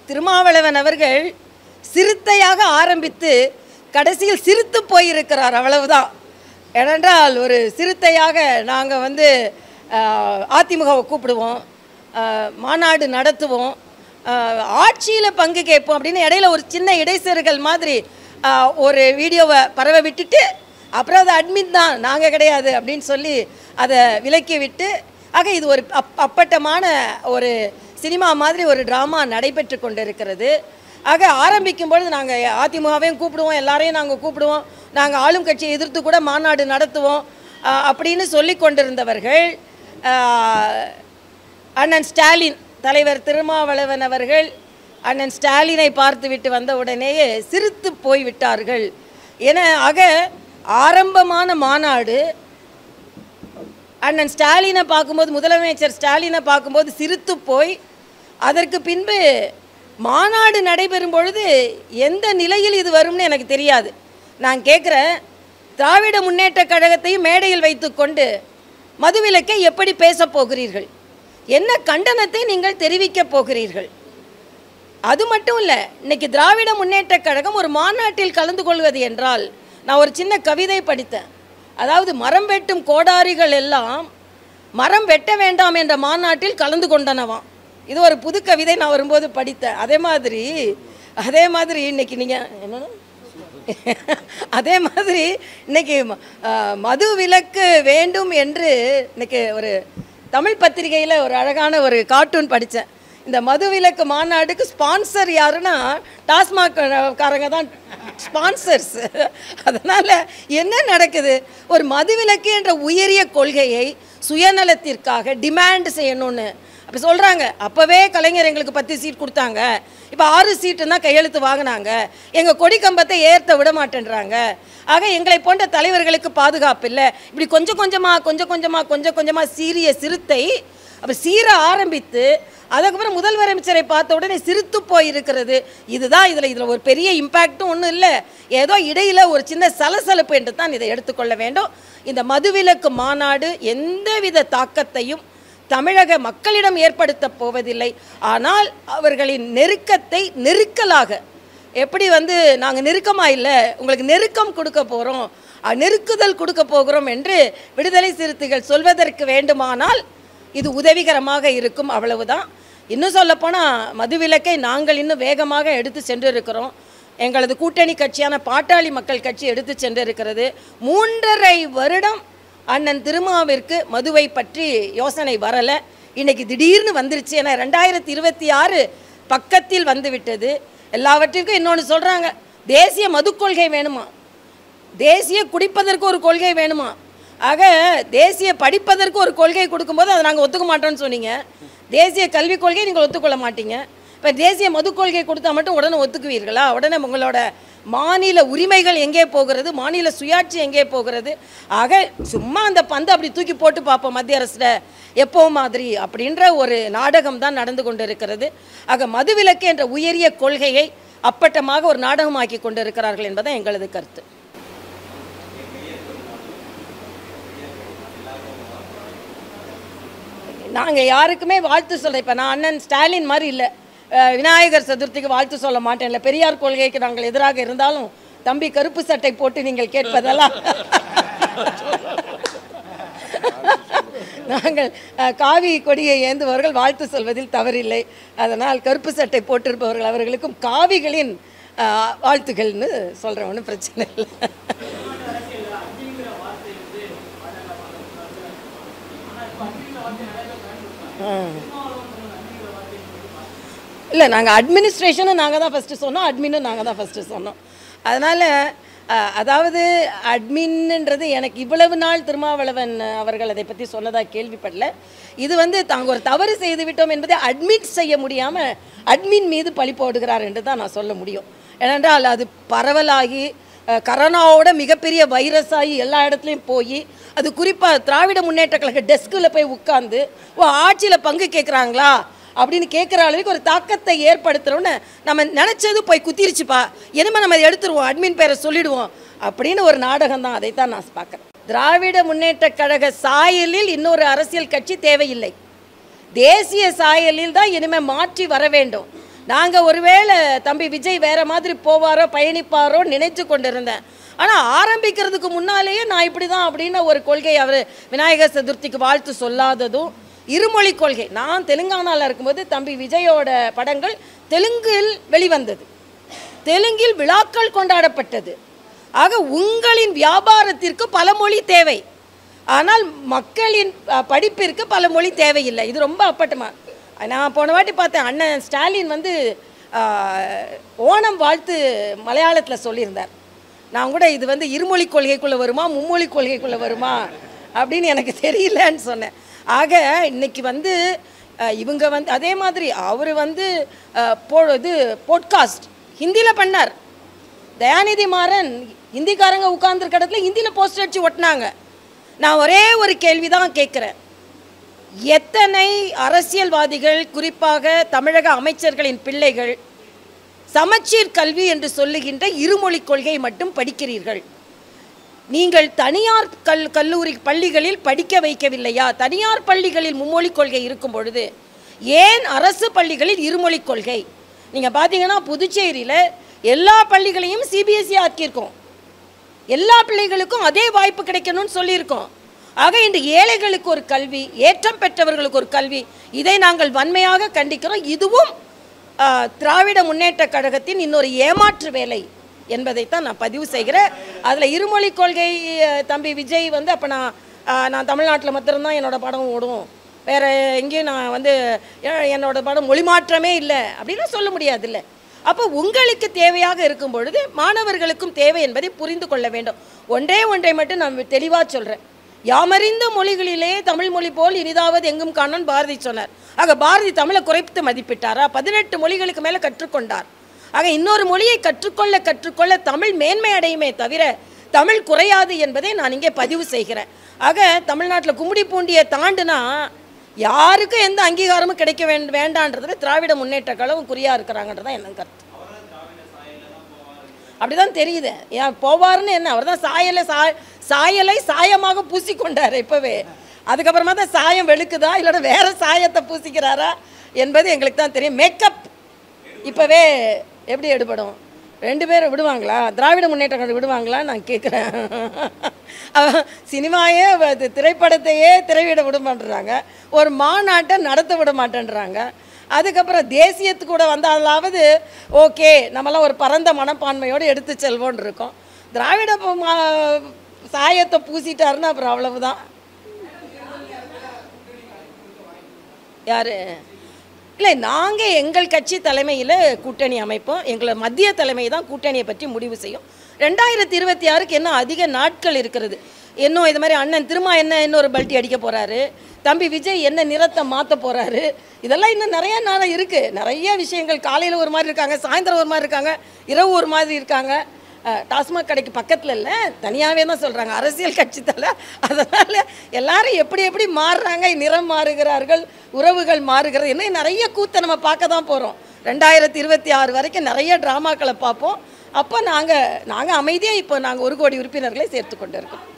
திருமாவளவன் அவர்கள் சிறுத்தையாக ஆரம்பித்து கடைசியில் சிரித்து போயிருக்கிறார், அவ்வளவுதான். ஏனென்றால் ஒரு சிறுத்தையாக நாங்கள் வந்து அதிமுகவை கூப்பிடுவோம், மாநாடு நடத்துவோம், ஆட்சியில் பங்கு கேட்போம் அப்படின்னு இடையில ஒரு சின்ன இடைச்செருகல் மாதிரி ஒரு வீடியோவை பரவ விட்டுட்டு அப்புறம் அது அட்மின் தான், நாங்கள் கிடையாது அப்படின்னு சொல்லி அதை விலக்கி விட்டு, ஆக இது ஒரு அப்பட்டமான ஒரு சினிமா மாதிரி ஒரு ட்ராமா நடைபெற்று கொண்டு இருக்கிறது. ஆக ஆரம்பிக்கும் பொழுது நாங்கள் அதிமுகவையும் கூப்பிடுவோம், எல்லாரையும் நாங்கள் கூப்பிடுவோம், நாங்கள் ஆளும் கட்சியை எதிர்த்து கூட மாநாடு நடத்துவோம் அப்படின்னு சொல்லி கொண்டிருந்தவர்கள் அண்ணன் ஸ்டாலின், தலைவர் திருமாவளவன் அவர்கள் அண்ணன் ஸ்டாலினை பார்த்துவிட்டு வந்த உடனேயே சிரித்து போய்விட்டார்கள். என ஆக ஆரம்பமான மாநாடு அண்ணன் ஸ்டாலினை பார்க்கும்போது, முதலமைச்சர் ஸ்டாலினை பார்க்கும்போது சிரித்து போய், அதற்கு பின்பு மாநாடு நடைபெறும் பொழுது எந்த நிலையில் இது வரும்னு எனக்கு தெரியாது. நான் கேட்குறேன், திராவிட முன்னேற்ற கழகத்தையும் மேடையில் வைத்துக்கொண்டு மதுவிலக்கை எப்படி பேசப் போகிறீர்கள்? என்ன கண்டனத்தை நீங்கள் தெரிவிக்கப் போகிறீர்கள்? அது மட்டும் இல்லை, இன்னைக்கு திராவிட முன்னேற்ற கழகம் ஒரு மாநாட்டில் கலந்து கொள்வது என்றால், நான் ஒரு சின்ன கவிதை படித்தேன். அதாவது மரம் வெட்டும் கோடாரிகள் எல்லாம் மரம் வெட்ட வேண்டாம் என்ற மாநாட்டில் கலந்து கொண்டனவாம். இது ஒரு புது கவிதை நான் வரும்போது படித்தேன். அதே மாதிரி இன்னைக்கு நீங்கள் என்னன்னா அதே மாதிரி இன்னைக்கு மது விலக்கு வேண்டும் என்று இன்னைக்கு ஒரு தமிழ் பத்திரிகையில் ஒரு அழகான ஒரு கார்ட்டூன் படித்தேன். இந்த மதுவிலக்கு மாநாடுக்கு ஸ்பான்சர் யாருன்னா டாஸ்மாக் காரங்க தான் ஸ்பான்சர்ஸ். அதனால் என்ன நடக்குது? ஒரு மதுவிலக்கு என்ற உயரிய கொள்கையை சுயநலத்திற்காக டிமாண்ட் செய்யணும்னு அப்போ சொல்கிறாங்க. அப்போவே கலைஞர் எங்களுக்கு 10 சீட் கொடுத்தாங்க, இப்போ 6 சீட்டுன்னா கையெழுத்து வாங்கினாங்க, எங்கள் கொடி கம்பத்தை ஏற்ற விட மாட்டேன்றாங்க. ஆக எங்களை போன்ற தலைவர்களுக்கு பாதுகாப்பு இல்லை. இப்படி கொஞ்சம் கொஞ்சமாக சீரிய சிறுத்தை அப்போ சீர ஆரம்பித்து அதுக்கப்புறம் முதல்வரமைச்சரை பார்த்த உடனே சிரித்து போயிருக்கிறது. இதில் ஒரு பெரிய இம்பேக்டும் ஒன்றும் இல்லை, ஏதோ இடையில் ஒரு சின்ன சலசலப்பு என்று தான் இதை எடுத்துக்கொள்ள வேண்டும். இந்த மதுவிலக்கு மாநாடு எந்தவித தாக்கத்தையும் தமிழக மக்களிடம் ஏற்படுத்த போவதில்லை. ஆனால் அவர்களின் நெருக்கத்தை நெருக்கலாக எப்படி வந்து நாங்கள் நெருக்கமாக இல்லை, உங்களுக்கு நெருக்கம் கொடுக்க போகிறோம், நெருக்குதல் கொடுக்க போகிறோம் என்று விடுதலை சிறுத்தைகள் சொல்வதற்கு வேண்டுமானால் இது உதவிகரமாக இருக்கும், அவ்வளவுதான். இன்னும் சொல்லப்போனால் மதுவிலக்கை நாங்கள் இன்னும் வேகமாக எடுத்து சென்றிருக்கிறோம். எங்களது கூட்டணி கட்சியான பாட்டாளி மக்கள் கட்சி எடுத்து சென்றிருக்கிறது. 3.5 வருடம் அண்ணன் திருமாவிற்கு மதுவை பற்றி யோசனை வரலை. இன்றைக்கி திடீர்னு வந்துருச்சு. ஏன்னா 2026 பக்கத்தில் வந்து விட்டது. எல்லாவற்றிற்கும் இன்னொன்று சொல்கிறாங்க, தேசிய மது கொள்கை வேணுமா, தேசிய குடிப்பதற்கு ஒரு கொள்கை வேணுமா. ஆக தேசிய படிப்பதற்கு ஒரு கொள்கை கொடுக்கும்போது அதை நாங்கள் ஒத்துக்க மாட்டோம்னு சொன்னீங்க. தேசிய கல்விக் கொள்கை நீங்கள் ஒத்துக்கொள்ள மாட்டீங்க. இப்போ தேசிய மது கொள்கை கொடுத்தா மட்டும் உடனே ஒத்துக்குவீர்களா? உடனே உங்களோட மாநில உரிமைகள் எங்கே போகிறது, மாநில சுயாட்சி எங்கே போகிறது? ஆக சும்மா அந்த பந்தை அப்படி தூக்கி போட்டு பார்ப்போம் மத்திய அரசில் எப்போ மாதிரி அப்படின்ற ஒரு நாடகம் தான் நடந்து கொண்டு இருக்கிறது. ஆக மதுவிலக்கு என்ற உயரிய கொள்கையை அப்பட்டமாக ஒரு நாடகமாக்கி கொண்டு இருக்கிறார்கள் என்பதை எங்களது கருத்து. நாங்கள் யாருக்குமே வாழ்த்து சொல்ல, இப்போ நான் அண்ணன் ஸ்டாலின் மாதிரி இல்லை, விநாயகர் சதுர்த்திக்கு வாழ்த்து சொல்ல மாட்டேன். இல்லை, பெரியார் கொள்கைக்கு நாங்கள் எதிராக இருந்தாலும் தம்பி கருப்பு சட்டை போட்டு நீங்கள் கேட்பதெல்லாம் நாங்கள் காவி கொடியை ஏந்துபவர்கள் வாழ்த்து சொல்வதில் தவறில்லை. அதனால் கருப்பு சட்டை போட்டிருப்பவர்கள் அவர்களுக்கும் காவிகளின் வாழ்த்துக்கள்னு சொல்கிறேன், ஒன்றும் பிரச்சனை இல்லை. இல்லை, நாங்கள் அட்மினிஸ்ட்ரேஷனும் நாங்கள் தான் ஃபஸ்ட்டு சொன்னோம், அட்மினும் நாங்கள் தான் ஃபஸ்ட்டு சொன்னோம். அதனால் அதாவது அட்மின்ன்றது எனக்கு இவ்வளவு நாள் திருமாவளவன் அவர்கள் அதை பற்றி சொன்னதாக கேள்விப்படல. இது வந்து தாங்கள் ஒரு தவறு செய்து விட்டோம் என்பதை அட்மிட் செய்ய முடியாமல் அட்மின் மீது பழி போடுகிறார் என்று தான் நான் சொல்ல முடியும். ஏனென்றால் அது பரவலாகி கரோனாவோட மிகப்பெரிய வைரஸாகி எல்லா இடத்துலையும் போய், அது குறிப்பாக திராவிட முன்னேற்ற கழக டெஸ்கில் போய் உட்காந்து ஆட்சியில் பங்கு கேட்குறாங்களா அப்படின்னு கேட்குற அளவுக்கு ஒரு தாக்கத்தை ஏற்படுத்துகிறோன்னு நம்ம நினச்சது போய் குத்திருச்சுப்பா, இனிமேல் நம்ம எடுத்துருவோம், அட்மின் பேரை சொல்லிடுவோம் அப்படின்னு ஒரு நாடகம் தான். அதைத்தான் நான் பார்க்குறேன். திராவிட முன்னேற்ற கழக சாயலில் இன்னொரு அரசியல் கட்சி தேவையில்லை, தேசிய சாயலில் தான் இனிமேல் மாற்றி வர வேண்டும். நாங்கள் ஒருவேளை தம்பி விஜய் வேறு மாதிரி போவாரோ பயணிப்பாரோ நினைத்து கொண்டிருந்தேன். ஆனால் ஆரம்பிக்கிறதுக்கு முன்னாலேயே நான் இப்படி தான் அப்படின்னு ஒரு கொள்கை அவர் விநாயகர் சதுர்த்திக்கு வாழ்த்து சொல்லாததும், இருமொழி கொள்கை. நான் தெலுங்கானாவில் இருக்கும்போது தம்பி விஜயோட படங்கள் தெலுங்கில் வெளிவந்தது, தெலுங்கில் விழாக்கள் கொண்டாடப்பட்டது. ஆக உங்களின் வியாபாரத்திற்கு பல மொழி தேவை, ஆனால் மக்களின் படிப்பிற்கு பல மொழி தேவையில்லை. இது ரொம்ப அப்பட்டமா. நான் போன வாட்டி பார்த்தேன், அண்ணன் ஸ்டாலின் வந்து ஓணம் வாழ்த்து மலையாளத்தில் சொல்லியிருந்தார். நான் கூட இது வந்து இருமொழி கொள்கைக்குள்ளே வருமா மும்மொழி கொள்கைக்குள்ளே வருமா அப்படின்னு எனக்கு தெரியலன்னு சொன்னேன். ஆக இன்னைக்கு வந்து இவங்க வந்து அதே மாதிரி அவர் வந்து இது போட்காஸ்ட் ஹிந்தியில் பண்ணார். தயாநிதி மாறன் ஹிந்திக்காரங்க உட்கார்ந்துருக்க இடத்துல ஹிந்தியில் போஸ்டர் அடித்து ஒட்டினாங்க. நான் ஒரே ஒரு கேள்வி தான் கேட்குறேன், எத்தனை அரசியல்வாதிகள் குறிப்பாக தமிழக அமைச்சர்களின் பிள்ளைகள் சமச்சீர் கல்வி என்று சொல்லுகின்ற இருமொழி கொள்கை மட்டும் படிக்கிறீர்கள்? நீங்கள் தனியார் கல்லூரி பள்ளிகளில் படிக்க வைக்கவில்லையா? தனியார் பள்ளிகளில் மும்மொழி கொள்கை இருக்கும் பொழுது ஏன் அரசு பள்ளிகளில் இருமொழி கொள்கை? நீங்கள் பார்த்தீங்கன்னா புதுச்சேரியில் எல்லா பள்ளிகளையும் சிபிஎஸ்இ ஆக்கியிருக்கோம், எல்லா பிள்ளைகளுக்கும் அதே வாய்ப்பு கிடைக்கணும்னு சொல்லியிருக்கோம். ஆக இன்று ஏழைகளுக்கு ஒரு கல்வி, ஏற்றம் பெற்றவர்களுக்கு ஒரு கல்வி, இதை நாங்கள் வன்மையாக கண்டிக்கிறோம். இதுவும் திராவிட முன்னேற்ற கழகத்தின் இன்னொரு ஏமாற்று வேலை என்பதைத்தான் நான் பதிவு செய்கிறேன். அதில் இருமொழி கொள்கை தம்பி விஜய் வந்து அப்போ நான் தமிழ்நாட்டில் மாத்திரம்தான் என்னோடய படம் ஓடும், வேறு எங்கேயும் நான் வந்து என்னோடய படம் மொழி மாற்றமே இல்லை அப்படின்னு சொல்ல முடியாது. இல்லை, அப்போ உங்களுக்கு தேவையாக இருக்கும் பொழுது மாணவர்களுக்கும் தேவை என்பதை புரிந்து கொள்ள வேண்டும். ஒன்றை மட்டும் நான் தெளிவாக சொல்கிறேன், யாமறிந்த மொழிகளிலே தமிழ் மொழி போல் இனிதாவது எங்கும் காணோன்னு பாரதி சொன்னார். ஆக பாரதி தமிழை குறைத்து மதிப்பிட்டாரா? 18 மொழிகளுக்கு மேலே கற்றுக்கொண்டார். ஆக இன்னொரு மொழியை கற்றுக்கொள்ள தமிழ் மேன்மை அடையுமே தவிர தமிழ் குறையாது என்பதை நான் இங்கே பதிவு செய்கிறேன். ஆக தமிழ்நாட்டில் கும்மிடி பூண்டியை தாண்டுனா யாருக்கும் எந்த அங்கீகாரமும் கிடைக்க வேண்டான்றதுல திராவிட முன்னேற்ற கழகம் குறியாக இருக்கிறாங்கன்றதான் என்ன கருத்து. அப்படிதான் தெரியுது. ஏன் போவாருன்னு என்ன, அவர் தான் சாயலை சாயமாக பூசிக்கொண்டார் இப்போவே. அதுக்கப்புறமா தான் சாயம் வெளுக்குதா இல்லைன்னா வேறு சாயத்தை பூசிக்கிறாரா என்பது எங்களுக்கு தான் தெரியும். மேக்கப் இப்போவே எப்படி எடுபடும்? 2 பேரை விடுவாங்களா? திராவிட முன்னேற்ற கழகம் விடுவாங்களா நான் கேட்குறேன். சினிமாயே திரைப்படத்தையே திரையிட விட மாட்டேறாங்க, ஒரு மாநாட்டை நடத்த விட மாட்டேன்றாங்க. அதுக்கப்புறம் தேசியத்துக்கு கூட வந்தாலாவது ஓகே நம்மளாம் ஒரு பரந்த மனப்பான்மையோடு எடுத்து செல்வோன்னு இருக்கோம். திராவிட சாயத்தை பூசிட்டாருன்னா அப்புறம் அவ்வளவுதான். யார் இல்லை, நாங்கள் எங்கள் கட்சி தலைமையில் கூட்டணி அமைப்போம். எங்களை மத்திய தலைமை தான் கூட்டணியை பற்றி முடிவு செய்யும். 2026க்கு இன்னும் அதிக நாட்கள் இருக்கிறது. இன்னும் இது மாதிரி அண்ணன் திரும்ப இன்னொரு பல்ட்டி அடிக்க போகிறாரு, தம்பி விஜய் என்ன நிறத்தை மாற்ற போகிறாரு, இதெல்லாம் இன்னும் நிறைய நாள் இருக்குது. நிறைய விஷயங்கள், காலையில் ஒரு மாதிரி இருக்காங்க, சாயந்தரம் ஒரு மாதிரி இருக்காங்க, இரவு ஒரு மாதிரி இருக்காங்க. டாஸ்மாக் கடைக்கு பக்கத்தில் இல்லை, தனியாகவே தான் சொல்கிறாங்க அரசியல் கட்சி தலை. அதனால் எல்லாரும் எப்படி மாறுறாங்க, நிறம் மாறுகிறார்கள், உறவுகள் மாறுகிறது, இன்னும் நிறைய கூத்தை நம்ம பார்க்க தான் போகிறோம். 2026 வரைக்கும் நிறைய ட்ராமாக்களை பார்ப்போம். அப்போ நாங்கள் அமைதியாக இப்போ நாங்கள் 1 கோடி உறுப்பினர்களை சேர்த்து கொண்டு இருக்கோம்.